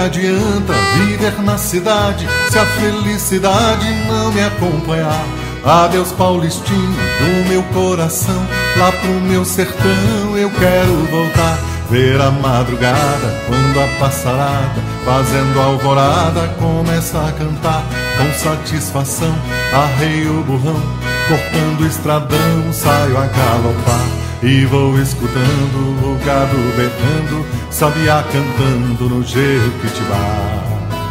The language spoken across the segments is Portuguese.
adianta viver na cidade se a felicidade não me acompanhar? Adeus Paulistino do meu coração, lá pro meu sertão eu quero voltar. Ver a madrugada quando a passarada, fazendo alvorada, começa a cantar. Com satisfação arreio o burrão, cortando o estradão saio a galopar. E vou escutando o gado berrando, sabiá cantando no Jequitibá.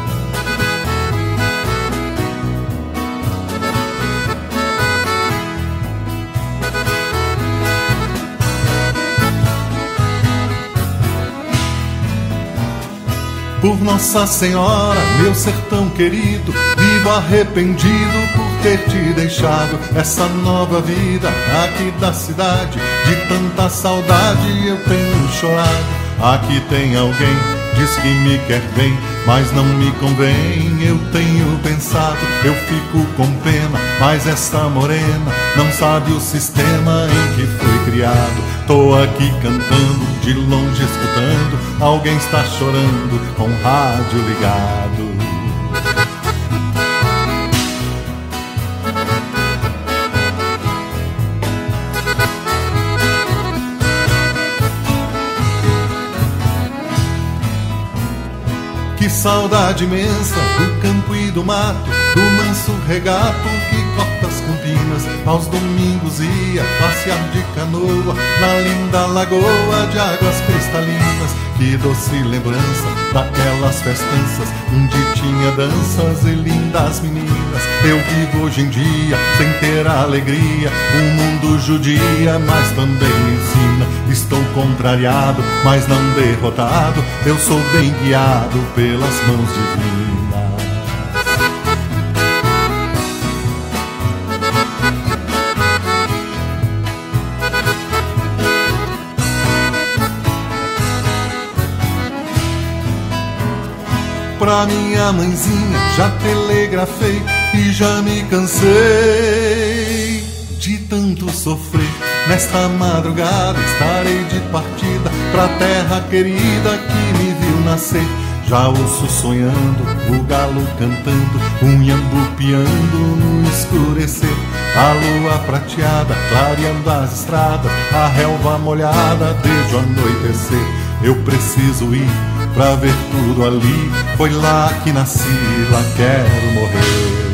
Por Nossa Senhora, meu sertão querido, vivo arrependido por ter te deixado. Essa nova vida aqui da cidade, de tanta saudade eu tenho chorado. Aqui tem alguém, diz que me quer bem, mas não me convém, eu tenho pensado. Eu fico com pena, mas essa morena não sabe o sistema em que fui criado. Tô aqui cantando, de longe escutando, alguém está chorando com o rádio ligado. Que saudade imensa do campo e do mato, do manso regato que corta as campinas. Aos domingos ia passear de canoa na linda lagoa de águas cristalinas. Que doce lembrança daquelas festanças onde tinha danças e lindas meninas. Eu vivo hoje em dia sem ter alegria, o mundo judia, mas também me ensina. Estou contrariado, mas não derrotado, eu sou bem guiado pelas mãos divinas. Pra minha mãezinha já telegrafei e já me cansei de tanto sofrer. Nesta madrugada estarei de partida pra terra querida que me viu nascer. Já ouço sonhando, o galo cantando, um iambu piando no escurecer. A lua prateada clareando as estradas, a relva molhada desde o anoitecer. Eu preciso ir pra ver tudo ali, foi lá que nasci, lá quero morrer.